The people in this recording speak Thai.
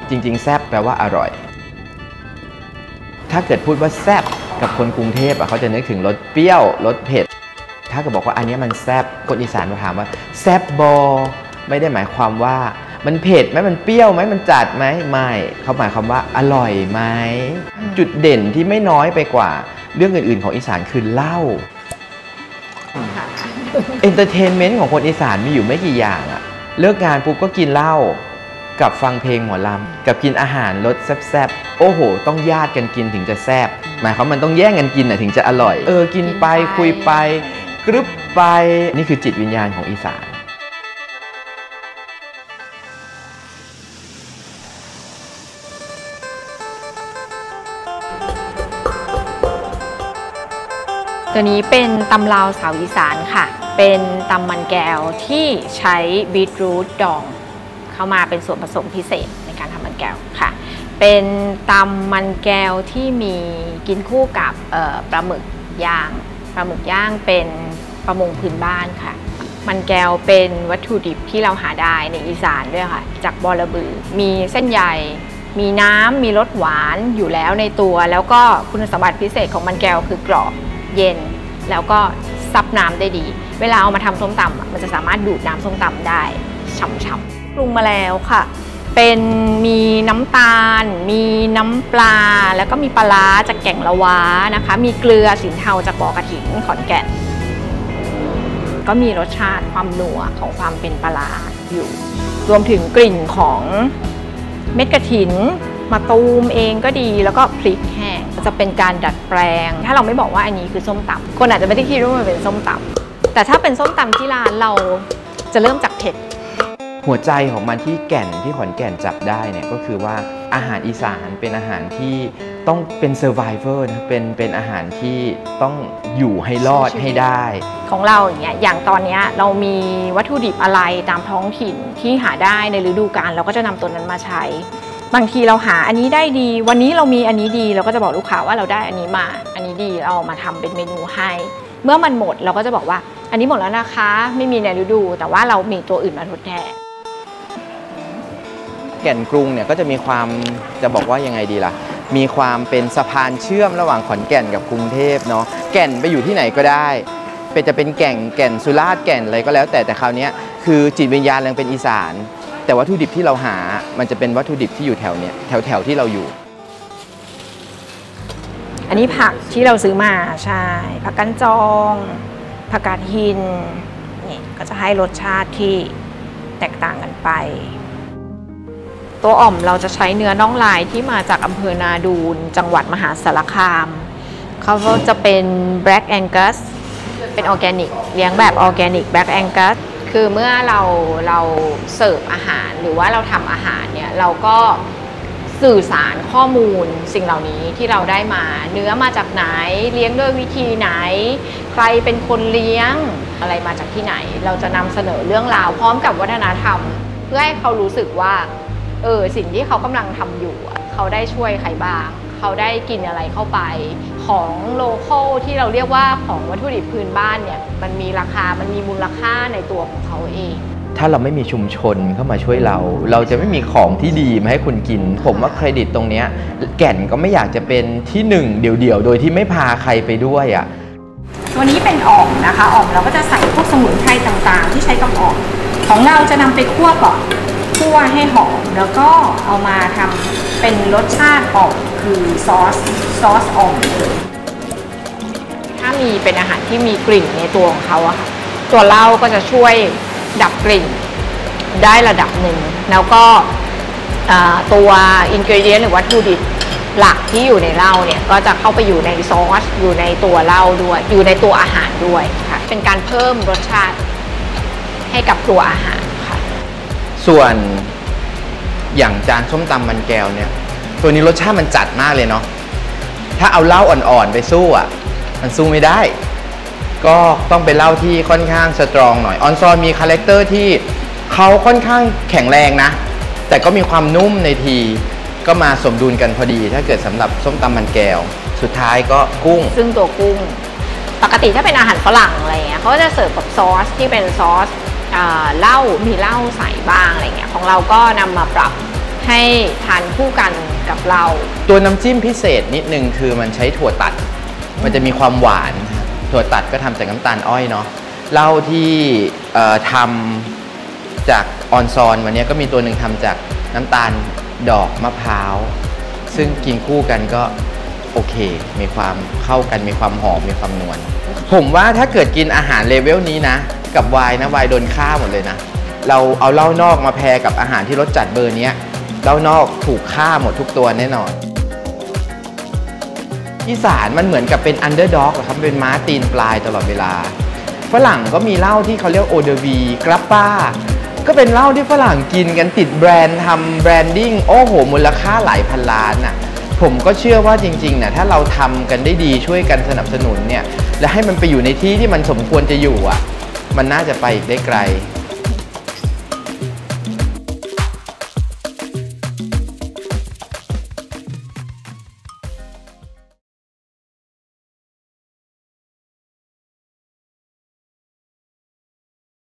จริงๆแซ่บแปลว่าอร่อยถ้าเกิดพูดว่าแซ่บกับคนกรุงเทพเขาจะนึกถึงรสเปรี้ยวรสเผ็ดถ้าเกิดบอกว่าอันนี้มันแซ่บคนอีสานมาถามว่าแซ่บบอไม่ได้หมายความว่ามันเผ็ดไหมมันเปรี้ยวไหมมันจัดไหมไม่เขาหมายความว่าอร่อยไหมจุดเด่นที่ไม่น้อยไปกว่าเรื่องอื่นๆของอีสานคือเหล้าเอนเตอร์เทนเมนต์ของคนอีสานมีอยู่ไม่กี่อย่างอะเลิกงานปุ๊บก็กินเหล้ากับฟังเพลงหมอลำกับกินอาหารรสแซ่บๆโอ้โหต้องญาติกันกินถึงจะแซ่บหมายความมันต้องแย่งกันกินถึงจะอร่อยกินไปคุยไปกรึบไปนี่คือจิตวิญญาณของอีสานตัวนี้เป็นตำลาวสาวอีสานค่ะเป็นตำมันแก้วที่ใช้บีทรูทดองเข้ามาเป็นส่วนผสมพิเศษในการทำมันแก้วค่ะเป็นตำมันแก้วที่มีกินคู่กับปลาหมึกย่างเป็นประมงพื้นบ้านค่ะมันแก้วเป็นวัตถุดิบที่เราหาได้ในอีสานด้วยค่ะจากบอระบือมีเส้นใยมีน้ำมีรสหวานอยู่แล้วในตัวแล้วก็คุณสมบัติพิเศษของมันแก้วคือกรอบเย็นแล้วก็ซับน้ำได้ดีเวลาเอามาทำส้มตำมันจะสามารถดูดน้ำส้มตำได้ฉ่ำๆปรุงมาแล้วค่ะเป็นมีน้ำตาลมีน้ำปลาแล้วก็มีปลาร้าจากแก่งละวานะคะมีเกลือสินเทาจากบ่อกระถิ่นขอนแก่นก็มีรสชาติความนัวของความเป็นปลาร้าอยู่รวมถึงกลิ่นของเม็ดกระถิ่นมาตูมเองก็ดีแล้วก็พริกแห้งจะเป็นการดัดแปลงถ้าเราไม่บอกว่าอันนี้คือส้มตำคนอาจจะไม่ได้คิดว่ามันเป็นส้มตำแต่ถ้าเป็นส้มตำที่ร้านเราจะเริ่มจากเผ็ดหัวใจของมันที่แก่นที่ขอนแก่นจับได้เนี่ยก็คือว่าอาหารอีสานเป็นอาหารที่ต้องเป็นเซอร์ไวเวอร์นะเป็นอาหารที่ต้องอยู่ให้รอดให้ได้ของเราอย่างตอนนี้เรามีวัตถุดิบอะไรตามท้องถิ่นที่หาได้ในฤดูกาลเราก็จะนำตัวนั้นมาใช้บางทีเราหาอันนี้ได้ดีวันนี้เรามีอันนี้ดีเราก็จะบอกลูกค้าว่าเราได้อันนี้มาอันนี้ดีเรามาทำเป็นเมนูให้เมื่อมันหมดเราก็จะบอกว่าอันนี้หมดแล้วนะคะไม่มีในฤดูแต่ว่าเรามีตัวอื่นมาทดแทนแก่นกรุงเนี่ยก็จะมีความจะบอกว่ายังไงดีล่ะมีความเป็นสะพานเชื่อมระหว่างขอนแก่นกับกรุงเทพเนาะแก่นไปอยู่ที่ไหนก็ได้จะเป็นแก่นสุราษฎร์แก่นอะไรก็แล้วแต่คราวนี้คือจิตวิญญาณยังเป็นอีสานแต่วัตถุดิบที่เราหามันจะเป็นวัตถุดิบที่อยู่แถวเนี้ยแถวที่เราอยู่อันนี้ผักที่เราซื้อมาใช่ผักกั้นจองผักกาดหินนี่ก็จะให้รสชาติที่แตกต่างกันไปตัวอ่อมเราจะใช้เนื้อน่องลายที่มาจากอำเภอนาดูนจังหวัดมหาสารคามเขาก็จะเป็น Black Angus เป็นออร์แกนิกเลี้ยงแบบออร์แกนิก Black Angus คือเมื่อเราเสิร์ฟอาหารหรือว่าเราทำอาหารเนี่ยเราก็สื่อสารข้อมูลสิ่งเหล่านี้ที่เราได้มาเนื้อมาจากไหนเลี้ยงด้วยวิธีไหนใครเป็นคนเลี้ยงอะไรมาจากที่ไหนเราจะนำเสนอเรื่องราวพร้อมกับวัฒนธรรมเพื่อให้เขารู้สึกว่าสิ่งที่เขากำลังทำอยู่เขาได้ช่วยใครบ้างเขาได้กินอะไรเข้าไปของโลคอลที่เราเรียกว่าของวัตถุดิบพื้นบ้านเนี่ยมันมีราคามันมีมูลค่าในตัวของเขาเองถ้าเราไม่มีชุมชนเข้ามาช่วยเราจะไม่มีของที่ดีมาให้คุณกินผมว่าเครดิตตรงนี้แก่นก็ไม่อยากจะเป็นที่หนึ่งเดี่ยวๆโดยที่ไม่พาใครไปด้วยตัวนี้เป็นอ่อมนะคะอ่อมเราก็จะใส่พวกสมุนไพรต่างๆที่ใช้กับอ่อมของเราจะนำไปคั่วก่อนคั่วให้หอมแล้วก็เอามาทำเป็นรสชาติอ่อมคือซอสอ่อมเลยถ้ามีเป็นอาหารที่มีกลิ่นในตัวของเขาอะค่ะตัวเหล้าก็จะช่วยดับกลิ่นได้ระดับหนึ่งแล้วก็ตัวอินกรีเดียนหรือวัตถุดิบหลักที่อยู่ในเหล้าเนี่ยก็จะเข้าไปอยู่ในซอสอยู่ในตัวเหล้าด้วยอยู่ในตัวอาหารด้วยค่ะเป็นการเพิ่มรสชาติให้กับตัวอาหารค่ะส่วนอย่างจานส้มตำมันแก้วเนี่ยตัวนี้รสชาติมันจัดมากเลยเนาะถ้าเอาเหล้าอ่อนๆไปสู้มันสู้ไม่ได้ก็ต้องเป็นเหล้าที่ค่อนข้างสตรองหน่อยออนซอนมีคาแรคเตอร์ที่เขาค่อนข้างแข็งแรงนะแต่ก็มีความนุ่มในทีก็มาสมดุลกันพอดีถ้าเกิดสำหรับส้มตำมันแก้วสุดท้ายก็กุ้งซึ่งตัวกุ้งปกติถ้าเป็นอาหารฝรั่งอะไรเงี้ยเขาจะเสิร์ฟกับซอสที่เป็นซอสเหล้ามีเหล้าใส่บ้างอะไรเงี้ยของเราก็นำมาปรับใให้ทานคู่กันกับเราตัวน้ำจิ้มพิเศษนิดนึงคือมันใช้ถั่วตัดมันจะมีความหวานถั่วตัดก็ทำจากน้ำตาลอ้อยเนาะเหล้าที่ทำจากออนซอนวันนี้ก็มีตัวหนึ่งทำจากน้ำตาลดอกมะพร้าวซึ่งกินคู่กันก็โอเคมีความเข้ากันมีความหอมมีความนวลผมว่าถ้าเกิดกินอาหารเลเวลนี้นะกับไวน์นะไวน์โดนฆ่าหมดเลยนะเราเอาเหล้านอกมาแพรกับอาหารที่รสจัดเบอร์นี้เหล้านอกถูกฆ่าหมดทุกตัวแน่นอนอีสานมันเหมือนกับเป็นอันเดอร์ด็อกครับเป็นม้าตีนปลายตลอดเวลาฝรั่งก็มีเหล้าที่เขาเรียกโอเดวีกราป้าก็เป็นเหล้าที่ฝรั่งกินกันติดแบรนด์ทำแบรนดิ้งโอ้โหมูลค่าหลายพันล้านน่ะผมก็เชื่อว่าจริงๆนะถ้าเราทำกันได้ดีช่วยกันสนับสนุนเนี่ยและให้มันไปอยู่ในที่ที่มันสมควรจะอยู่อ่ะมันน่าจะไปอีกได้ไกล